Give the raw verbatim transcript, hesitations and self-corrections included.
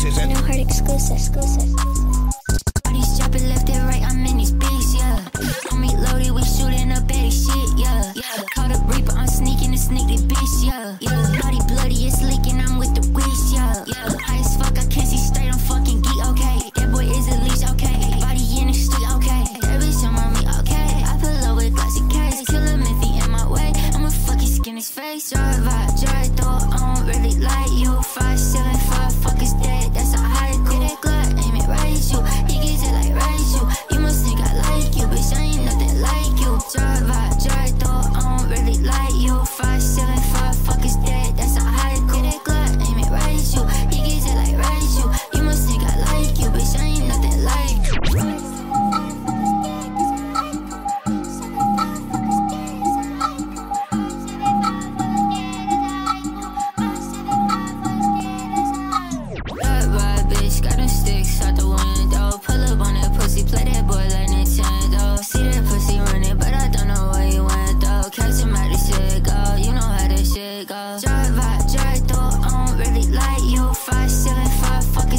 exclusives. No heart exclusive, exclusive. Bodies dropping left and right, I'm in these beats, yeah. Homie loaded, we shooting up at his shit, yeah. Yeah. Caught up Reaper, I'm sneaking to sneak the bitch, yeah. Yeah. Body bloody, it's leaking.